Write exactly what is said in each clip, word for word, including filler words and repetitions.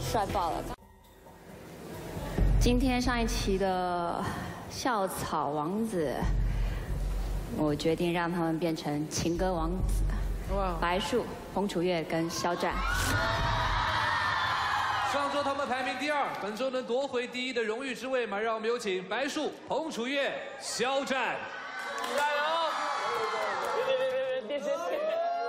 帅爆了！今天上一期的校草王子，我决定让他们变成情歌王子。哇！白树、彭楚月跟肖战。 上周他们排名第二，本周能夺回第一的荣誉之位吗？让我们有请白树、彭楚月、肖战，加油！别别别别别别别！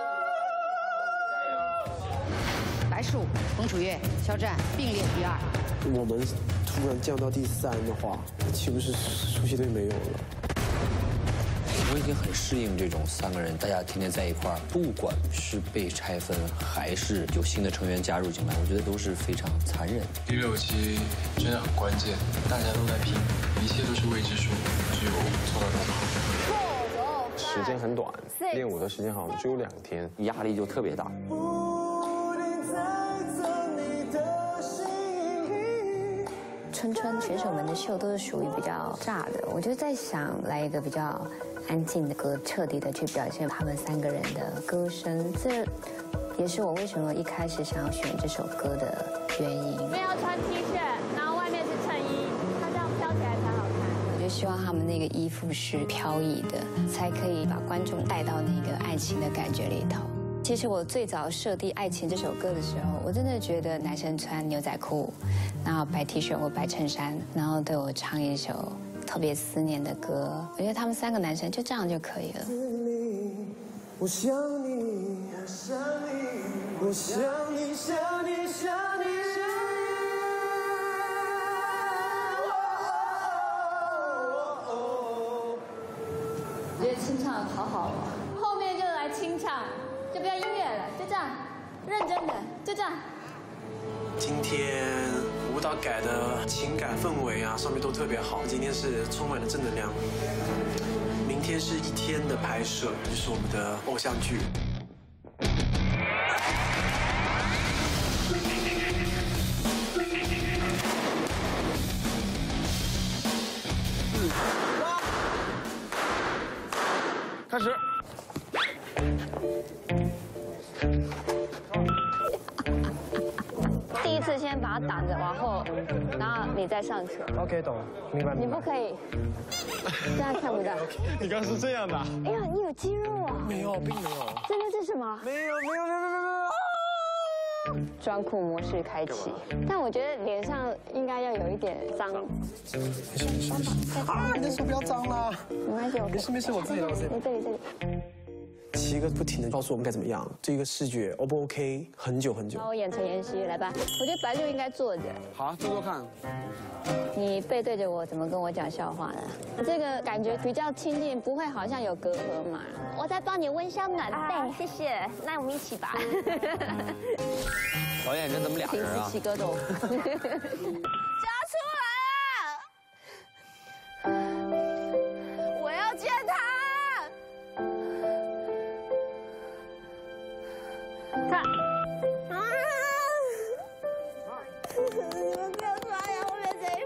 白树、彭楚月、肖战并列第二。 我们突然降到第三的话，岂不是舒淇队没有了？ 我已经很适应这种三个人大家天天在一块儿，不管是被拆分还是有新的成员加入进来，我觉得都是非常残忍。 第六期真的很关键，大家都在拼，一切都是未知数，只有做到更好。 时间很短，练舞的时间好像只有两天， 压力就特别大。 春春选手们的秀都是属于比较炸的，我就在想来一个比较安静的歌，彻底的去表现他们三个人的歌声。这也是我为什么一开始想要选这首歌的原因。 没有穿 T 恤，然后外面是衬衣，它这样飘起来才好看。 我就希望他们那个衣服是飘逸的，才可以把观众带到那个爱情的感觉里头。其实我最早设定《爱情》这首歌的时候，我真的觉得男生穿牛仔裤，然后白 T 恤或白衬衫，然后对我唱一首特别思念的歌。我觉得他们三个男生就这样就可以了。 我想你，想你，我想你，想你，想你。 我觉得清唱好好哦， 后面就来清唱。就不要音乐了，就这样，认真的，就这样。 今天舞蹈改的情感氛围啊，上面都特别好。今天是充满了正能量。明天是一天的拍摄，就是我们的偶像剧。 开始。 第一次先把它挡着，往后，然后你再上去。 OK， 懂了，明白。 你不可以，这样看不到。 你刚是这样的。 哎呀，你有肌肉啊！ 没有，并没有。 这个是什么？ 没有，没有，没有，没有，没有。 装酷模式开启，但我觉得脸上应该要有一点脏。 没事没事没事。啊，你的手不要脏了。 没关系，我没事没事，我自己来，我自己来。 你这里这里。 七哥不停的告诉我们该怎么样，这个视觉 O 不 OK？ 很久很久。 把我演成妍希，来吧。我觉得白六应该坐着。 好，做做看。 你背对着我，怎么跟我讲笑话呢？这个感觉比较亲近，不会好像有隔阂嘛。 我在帮你温香暖背，谢谢。那我们一起吧。 导演这怎么俩人啊？ 起格斗。 抓出来啊！我要见他。他啊！你们不要抓呀，我被贼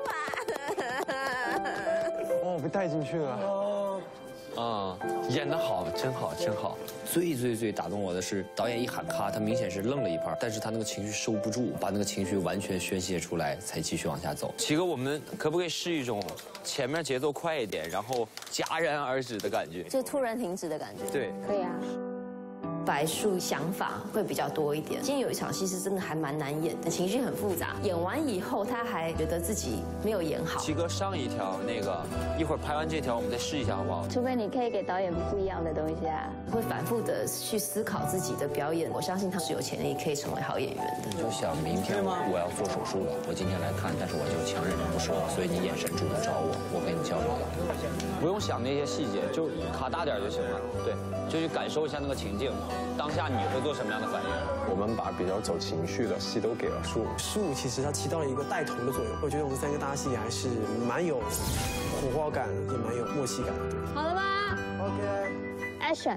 罚。 哦，被带进去了。 哦。 啊、嗯，演得好，真好，真好。最最最打动我的是，导演一喊咔，他明显是愣了一拍，但是他那个情绪收不住，把那个情绪完全宣泄出来，才继续往下走。齐哥，我们可不可以试一种前面节奏快一点，然后戛然而止的感觉？ 就突然停止的感觉。 对， 可以啊。 白树想法会比较多一点。今天有一场戏是真的还蛮难演的，情绪很复杂。演完以后，他还觉得自己没有演好。 齐哥，上一条那个，一会儿拍完这条，我们再试一下好不好？ 除非你可以给导演不一样的东西啊。 会反复的去思考自己的表演，我相信他是有潜力可以成为好演员的。 就想明天我要做手术了，我今天来看，但是我就强忍着不说，所以你眼神主动找我，我跟你交流了，不用想那些细节，就卡大点就行了。对，就去感受一下那个情境。当下你会做什么样的反应？ 我们把比较走情绪的戏都给了树。 树其实它起到了一个带头的作用，我觉得我们三个搭戏还是蛮有火花感，也蛮有默契感的。 好了吗 ？OK。Action。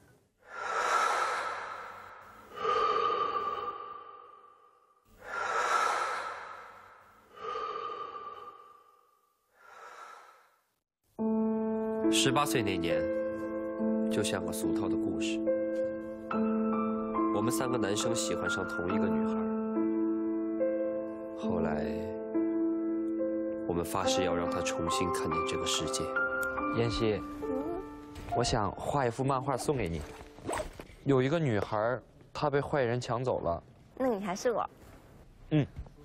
十八岁那年，就像个俗套的故事。我们三个男生喜欢上同一个女孩， 后来，我们发誓要让他重新看见这个世界。 妍希，我想画一幅漫画送给你。有一个女孩，她被坏人抢走了。 那你还是我。 嗯。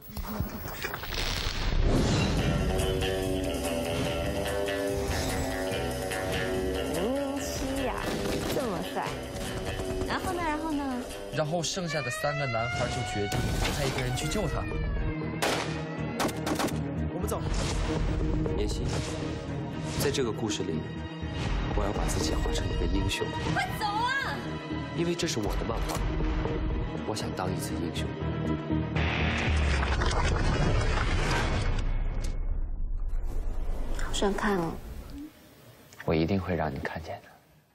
零零七呀，这么帅。然后呢？然后呢？ 然后剩下的三个男孩就决定派一个人去救他。 我们走。 妍希，在这个故事里，我要把自己画成一个英雄。 快走啊！ 因为这是我的漫画，我想当一次英雄。 好想看哦。 我一定会让你看见的。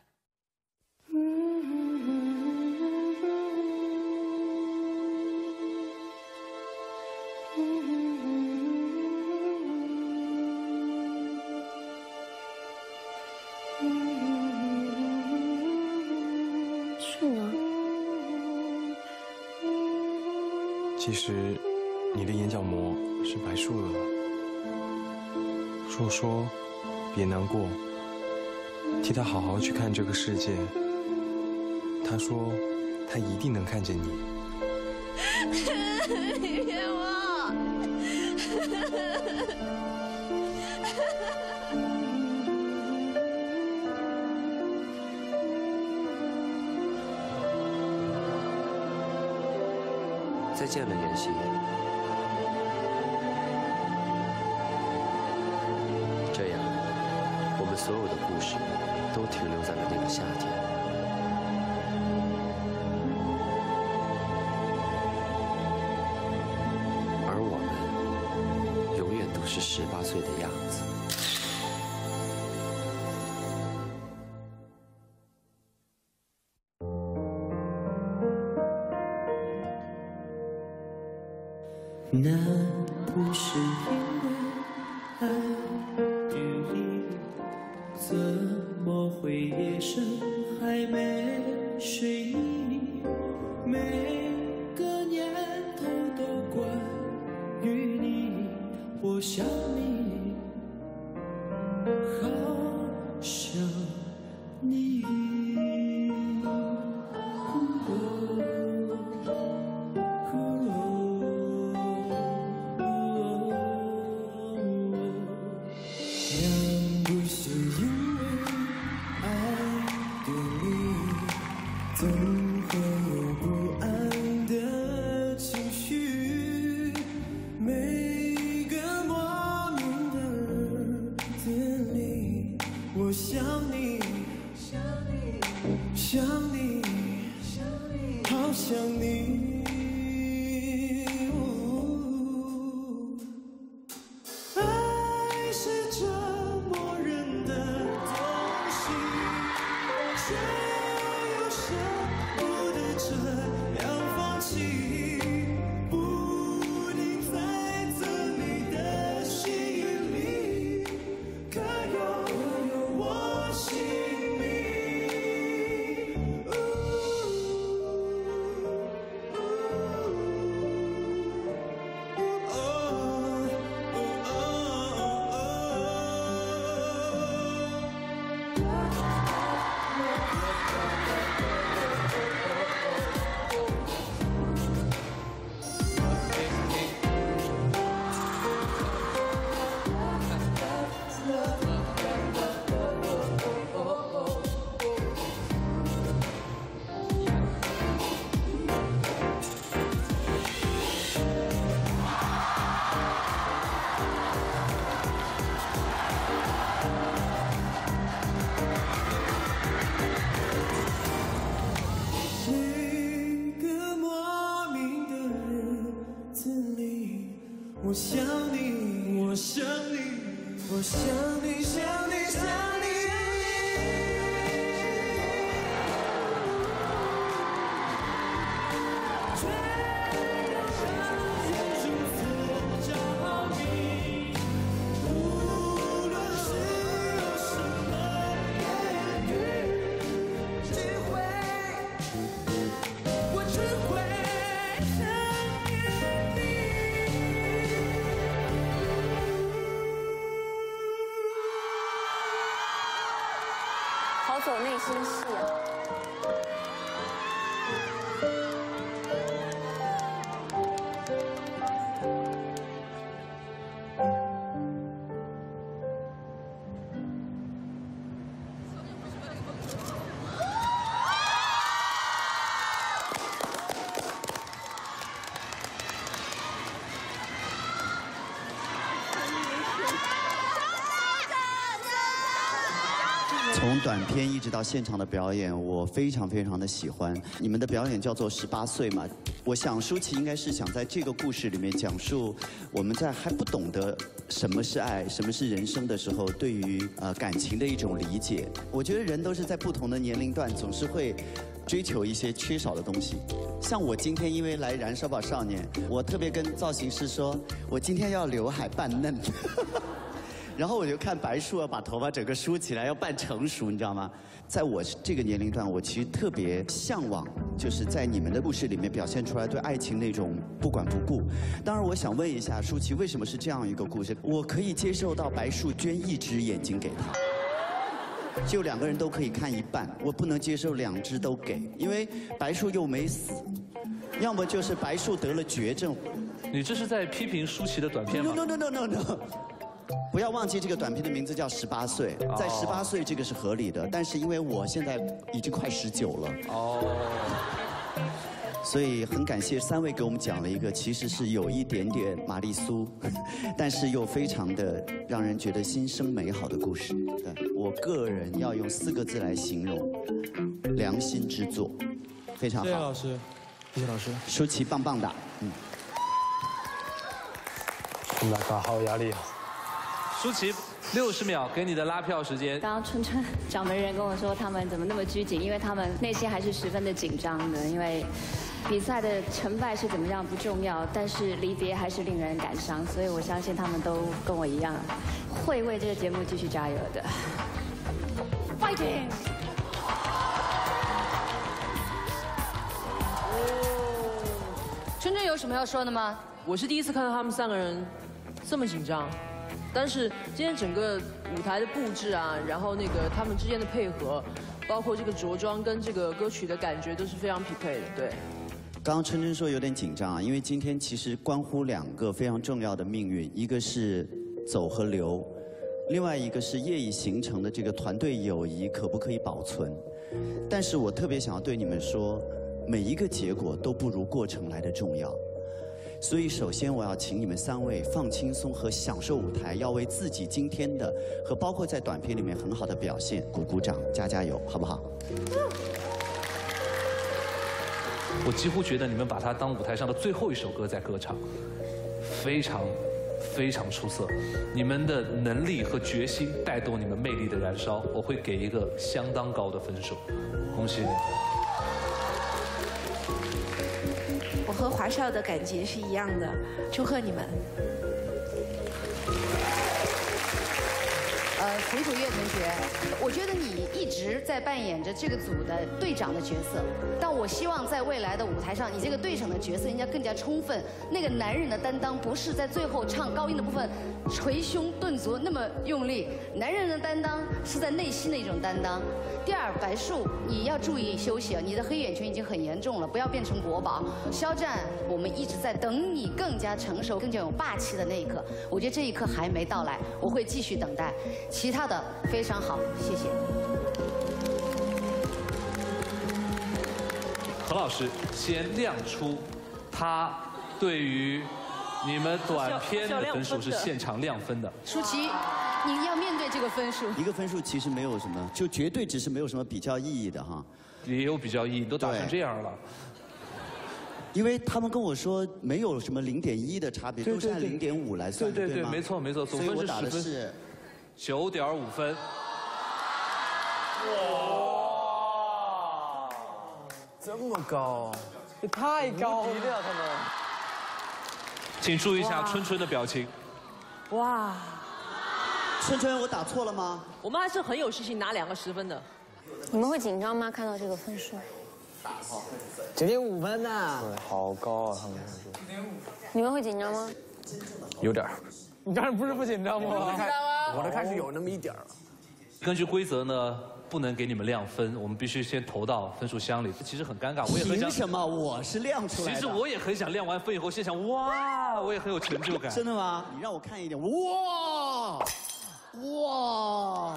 其实，你的眼角膜是白树的。树说：“别难过，替他好好去看这个世界。”他说：“他一定能看见你。” 你骗我！ 再见了，妍希。这样，我们所有的故事都停留在了那个夏天。而我们永远都是十八岁的样子。 那不是因为爱与你，怎么会夜深还没睡你？每个念头都关于你，我想你，好想你。总会有不安的情绪，每个莫名的日子里，我想你，想你，想你，好想你。爱是折磨人的东西，却又舍不得这样放弃，不停在自你的心里，可有我心里。我想你，我想你，我想你，想你，想你。却又让人生所着迷，无论是有什么言语，只会，我只会想念你。 从短片一直到现场的表演，我非常非常的喜欢。你们的表演叫做十八岁嘛，我想舒淇应该是想在这个故事里面讲述我们在还不懂得什么是爱、什么是人生的时候，对于呃感情的一种理解。我觉得人都是在不同的年龄段，总是会追求一些缺少的东西。像我今天因为来《燃烧吧少年》，我特别跟造型师说，我今天要刘海扮嫩。然后我就看白树要把头发整个梳起来，要扮成熟，你知道吗？在我这个年龄段，我其实特别向往，就是在你们的故事里面表现出来对爱情那种不管不顾。当然，我想问一下舒淇，为什么是这样一个故事？我可以接受到白树捐一只眼睛给他，就两个人都可以看一半，我不能接受两只都给，因为白树又没死，要么就是白树得了绝症。 你这是在批评舒淇的短片吗 ？No no no no no no。不要忘记这个短片的名字叫《十八岁》，在十八岁这个是合理的，但是因为我现在已经快十九了，哦，所以很感谢三位给我们讲了一个其实是有一点点玛丽苏，但是又非常的让人觉得心生美好的故事。对，我个人要用四个字来形容：良心之作，非常好。 谢谢老师，谢谢老师， 舒淇棒棒的，嗯。 Oh my god， 好有压力啊！ 舒淇，六十秒给你的拉票时间。 刚刚春春掌门人跟我说，他们怎么那么拘谨？因为他们内心还是十分的紧张的。因为比赛的成败是怎么样不重要，但是离别还是令人感伤。所以我相信他们都跟我一样，会为这个节目继续加油的。Fighting！ 春春有什么要说的吗？ 我是第一次看到他们三个人这么紧张。但是今天整个舞台的布置啊，然后那个他们之间的配合，包括这个着装跟这个歌曲的感觉都是非常匹配的。对。 刚刚春春说有点紧张啊，因为今天其实关乎两个非常重要的命运，一个是走和留，另外一个是业已形成的这个团队友谊可不可以保存。但是我特别想要对你们说，每一个结果都不如过程来的重要。所以，首先我要请你们三位放轻松和享受舞台，要为自己今天的和包括在短片里面很好的表现鼓鼓掌、加加油，好不好？ 我几乎觉得你们把它当舞台上的最后一首歌在歌唱，非常非常出色。你们的能力和决心带动你们魅力的燃烧，我会给一个相当高的分数，恭喜你。 我和华少的感觉是一样的，祝贺你们。 呃，冯楚月同学，我觉得你一直在扮演着这个组的队长的角色，但我希望在未来的舞台上，你这个队长的角色应该更加充分。那个男人的担当不是在最后唱高音的部分捶胸顿足那么用力，男人的担当是在内心的一种担当。第二，白树，你要注意休息，你的黑眼圈已经很严重了，不要变成国宝。肖战，我们一直在等你更加成熟、更加有霸气的那一刻，我觉得这一刻还没到来，我会继续等待。其他的非常好，谢谢。 何老师先亮出他对于你们短片的分数是现场亮分的。 舒淇，你要面对这个分数。 一个分数其实没有什么，就绝对只是没有什么比较意义的哈。 也有比较意义，都打成这样了。 因为他们跟我说没有什么零点一的差别，都是按零点五来算的， 对对对，没错没错，总分是十分，九点五分。 哇，这么高，也太高了，他们。 请注意一下春春的表情。 哇， 春春，我打错了吗？ 我们还是很有信心拿两个十分的。 你们会紧张吗？看到这个分数？ 九点五分呐，好高啊，他们。 你们会紧张吗？ 有点。你当然不是不紧张吗？ 不紧张吗？ 我的看是有那么一点儿。 根据规则呢，不能给你们亮分，我们必须先投到分数箱里。其实很尴尬，我也很想。 凭什么我是亮出来的？ 其实我也很想亮完分以后，心想哇，我也很有成就感。 真的吗？你让我看一点，哇哇！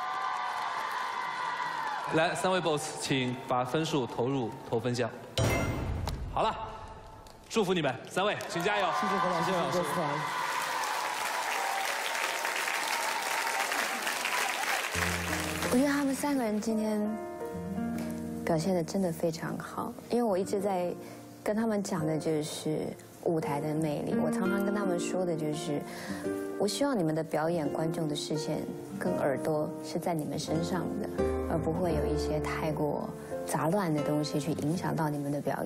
来，三位 boss， 请把分数投入投分箱。好了，祝福你们三位，请加油！ 谢谢何老师，谢谢老师。 我觉得他们三个人今天表现的真的非常好，因为我一直在跟他们讲的就是舞台的魅力。我常常跟他们说的就是，我希望你们的表演，观众的视线跟耳朵是在你们身上的，而不会有一些太过杂乱的东西去影响到你们的表演。